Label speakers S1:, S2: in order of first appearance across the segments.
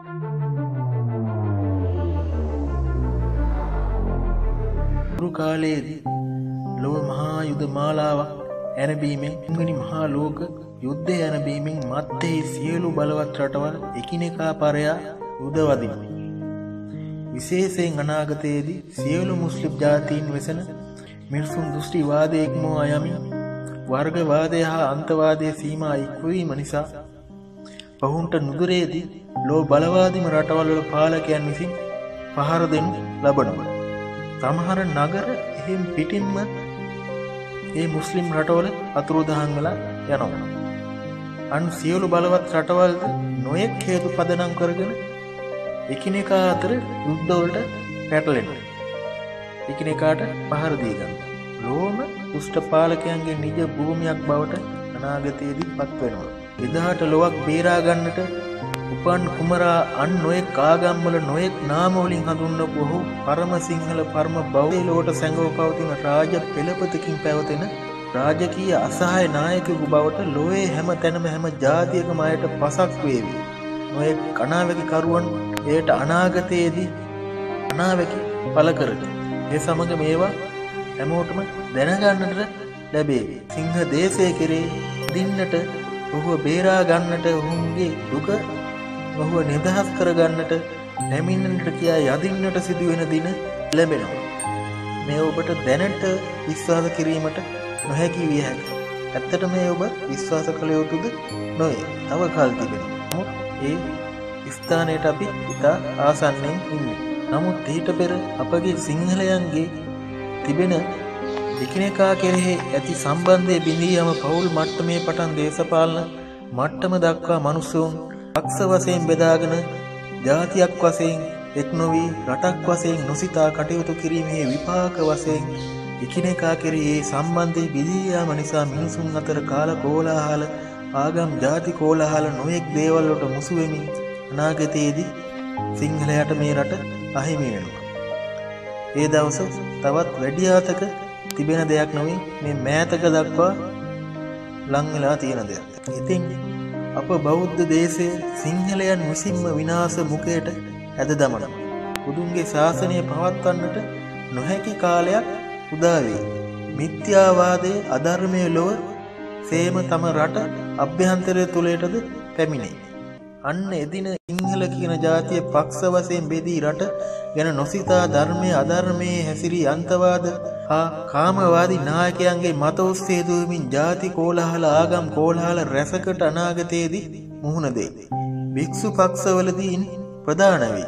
S1: කාලයේදී ලොව මහා යුද මාලාවක් ඇරඹීමෙන් තුන්වෙනි මහා ලෝක යුද්ධය ඇරඹීමෙන් මත්තේ සියලු බලවත් රටවල් එකිනෙකා පරයා යුද වදිනවා. විශේෂයෙන් අනාගතයේදී සියලු මුස්ලිම් ජාතීන් වෙසෙන මිනිසුන් දෘෂ්ටිවාදයේ ඉක්මවා යමින් වර්ගවාදය හා අන්තවාදයේ සීමා ඉක්මවීම නිසා ඔවුන්ට නුදුරේදී ලෝ බලවාදීම රටවල් වල පාලකයන් විසින් පහර දෙනු ලබනවා. සමහර නගර එහෙම් පිටින්ම ඒ මුස්ලිම් රටවල අතුරුදහන් වෙලා යනවා. අන් සියලු බලවත් රටවල් නොයෙක් හේතු පදනම් කරගෙන එකිනෙකා අතර යුද්ධ වලට පැටලෙනවා. එකිනෙකාට පහර දී ගන්නවා. ලෝම දුෂ්ට පාලකයන්ගේ නිජ භූමියක් බවට අනාගතයේදී පත් වෙනවා. එදාට ලොවක් බේරා ගන්නට උපන් කුමරා අන් නොයෙක් ආගම්වල නොයෙක් නාම වලින් හඳුන්වපු ඔහු පරම සිංහල පරම බෞද්ධ ලෝට සැඟව පවතින රාජ පෙළපතකින් පැවතෙන රාජකීය අසහාය නායකයෙකු බවට ලෝයේ හැම තැනම හැම ජාතියකම අයට පසක් වේවි. නොයෙක් අනාවැකි කරුවන් එයට අනාගතයේදී අනාවැකි පළ කරති. ඒ සමග මේවා හැමෝටම දැනගන්නට ලැබේවි. සිංහ දේශය කෙරේ දින්නට ඔහුව බේරා ගන්නට ඔවුන්ගේ දුක ඔහුව නිදහස් කරගන්නට නැමින්නට කියා යදින්නට සිදුවෙන දින ලැබෙනවා. මේ ඔබට දැනට විශ්වාස කිරීමට නොහැකි විය හැකියි. ඇත්තට මේ ඔබ විශ්වාස කළ යුතුද නොවේ. තව කල් තිබෙනවා. නමුත් ඒ ස්ථානයට අපි ඉතා ආසන්නයෙන් ඉන්නේ. නමුත් ඊට පෙර අපගේ සිංහලයන්ගේ තිබෙන එකිනෙකා කෙරෙහි ඇති සම්බන්ධය බිඳී යම පවුල් මට්ටමේ පටන් දේශපාලන මට්ටම දක්වා මිනිසුන් පක්ෂ වශයෙන් බෙදාගෙන ජාතියක් වශයෙන් එක් නොවි රටක් වශයෙන් නොසිතා කටයුතු කිරීමේ විපාක වශයෙන් එකිනෙකා කෙරෙහි සම්බන්ධය බිඳී යාම නිසා මිනිසුන් අතර කාල කෝලාහල ආගම් ජාති කෝලාහල නොයෙක් දේවල් වලට මුසු වෙමින් අනාගතයේදී සිංහලයට මේ රට අහිමි වෙනවා. ඒ දවස තවත් වැඩි ආතක තිබෙන දෙයක් නොවේ මේ මෑතක දක්වා ලං වෙලා තියෙන දෙයක්. ඉතින් අප බෞද්ධ දේශයේ සිංහලයන් විසින්ම විනාශ මුඛයට ඇද දමනවා. බුදුන්ගේ ශාසනය පවත්වන්නට නොහැකි කාලයක් උදා වේ. මිත්‍යාවාදයේ අධර්මයේ ලොව සේම තම රට අභ්‍යන්තරය තුලටද පැමිණේ. අන්න එදින සිංහල කියන ජාතිය පක්ෂ වශයෙන් බෙදී රට ගැන නොසිතා ධර්මයේ අධර්මයේ හැසිරී අන්තවාද හා කාමවාදී නායකයන්ගේ මත ඔස්සේ දුවමින් ජාති කෝලාහල ආගම් කෝලාහල රැසකට අනාගතයේදී මුහුණ දෙයි. භික්ෂු පක්ෂවලදී ප්‍රධාන වේ.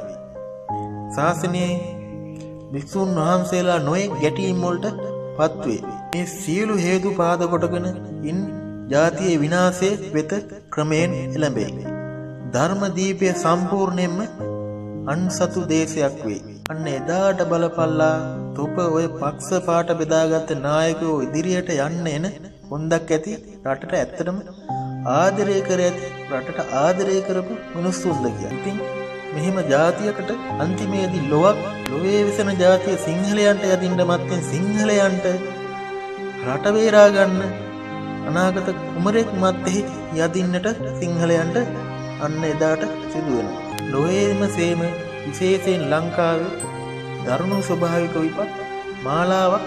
S1: ශාසනයේ භික්ෂුන් වහන්සේලා නොයෙක් ගැටීම් වලට පත්වේ. මේ සියලු හේතු පාද කොටගෙන ජාතියේ විනාශය වෙත ක්‍රමයෙන් එළඹේ. ධර්ම දීපය සම්පූර්ණයෙන්ම අන්සතු දේශයක් වේ. අන්න එදාට බලපල්ලා තොප ඔය පක්ෂ පාට බෙදාගත්ත නායකයෝ ඉදිරියට යන්න එන හොඳක් ඇති රටට ඇත්තටම ආදරය කර ඇති රටට ආදරය කරපු මිනිස්සුන්ද කියලා. ඉතින් මෙහෙම ජාතියකට අන්තිමේදී ලොවේ විසෙන ජාතිය සිංහලයන්ට යදින්න මත්තෙන් සිංහලයන්ට රට බේරා ගන්න අනාගත කුමරෙක් මැත්තේ යදින්නට සිංහලයන්ට අන්න එදාට සිදු වෙනවා. ලෝයේම සේම විශේෂයෙන් ලංකාවේ දරුණු ස්වභාවික විපත් මාලාවක්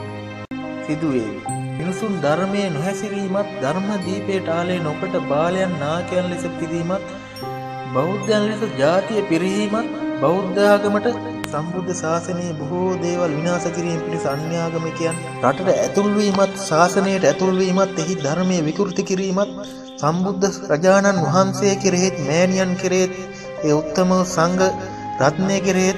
S1: සිදු වේ. මිනිසුන් ධර්මයේ නොහැසිරීමත් ධර්ම දීපයට ආලේ නොකොට බාලයන් නායකයන් ලෙස පිරීමත් බෞද්ධයන් ලෙස ජාතිය පිරීමත් බෞද්ධ ආගමට සම්බුද්ධ ශාසනයේ බොහෝ දේවල් විනාශ කිරීම පිණිස අන්‍ය ආගමිකයන් රටට ඇතුල් වීමත් ශාසනයට ඇතුල් වීමත් එහි ධර්මයේ විකෘති කිරීමත් සම්බුද්ධ රජාණන් වහන්සේ කෙරෙහිත් මෑණියන් කෙරෙහිත් ඒ උත්තම සංඝ රත්නය කෙරෙහිත්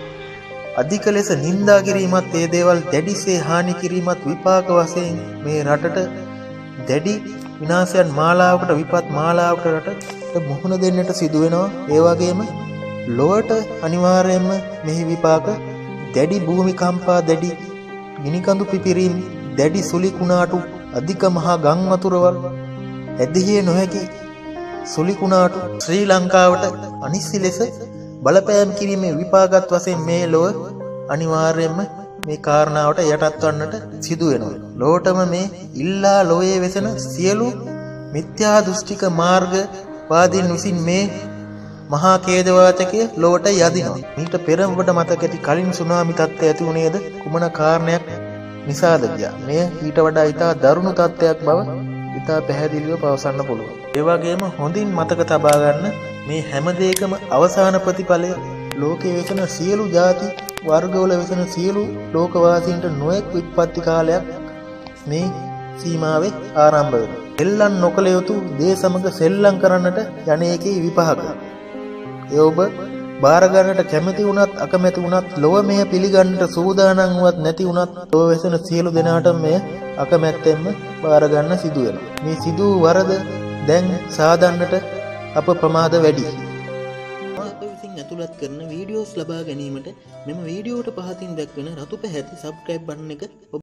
S1: අධික ලෙස නින්දා කිරීමත් ඒ දේවල් දැඩිසේ හානි කිරීමත් විපාක වශයෙන් මේ රටට දැඩි විනාශයන් මාලාවකට විපත් මාලාවකට රට මුහුණ දෙන්නට සිදු වෙනවා. ඒ වගේම ලොවට අනිවාර්යයෙන්ම මෙහි විපාක දැඩි භූමිකම්පා දැඩි ගිනිකඳු පිපිරීම් දැඩි සුලි කුණාටු අධික මහා ගම් වතුරවල් ඇදහිය නොහැකි සුලි කුණාටු ශ්‍රී ලංකාවට අනිසි ලෙස බලපෑම් කිරීමේ විපාකත් වශයෙන් මේ ලොව අනිවාර්යයෙන්ම මේ කාරණාවට යටත් වන්නට සිදු වෙනවා. ලොවටම මේ ඉල්ලා ලෝයේ වෙසෙන සියලු මිත්‍යා දෘෂ්ටික මාර්ග වාදීන් විසින් මේ මහා ඛේදවාචකය ලොවට යදිනවා. මීට පෙර ඔබට මතක ඇති කලින් සුනාමි තත්ත්වය ඇති වුණේද කුමන කාරණයක් නිසාද කියා. මෙය ඊට වඩා ඉතා දරුණු තත්ත්වයක් බව ඉතා පැහැදිලිව පවසන්න පුළුවන්. ඒ වගේම හොඳින් මතක තබා ගන්න මේ හැම දෙයකම අවසාන ප්‍රතිඵලය ලෝකයේ වෙසෙන සියලු ಜಾති වර්ගවල වෙසෙන සියලු ලෝකවාසීන්ට නොඑක් විපත්ති කාලයක් මේ සීමාවේ ආරම්භ වෙනවා. සෙල්ලම් නොකළ යුතු දේ සමග සෙල්ලම් කරන්නට යන්නේකේ විපාක. ඒ ඔබ බාර ගන්නට කැමති වුණත් අකමැති වුණත් ලොව මෙය පිළිගන්නට සූදානම් වුවත් නැති වුණත් ලොව වෙසෙන සියලු දෙනාට මෙය අකමැත්තෙන්ම බාර ගන්න සිදු වෙනවා. මේ සිදු වරද දැන් සාදන්නට අප ප්‍රමාද වැඩි. අප විසින් ඇතුළත් කරන වීඩියෝස් ලබා ගැනීමට මෙම වීඩියෝට පහතින් දැක්වෙන රතු පැහැති සබ්ස්ක්‍රයිබ් බටන් එක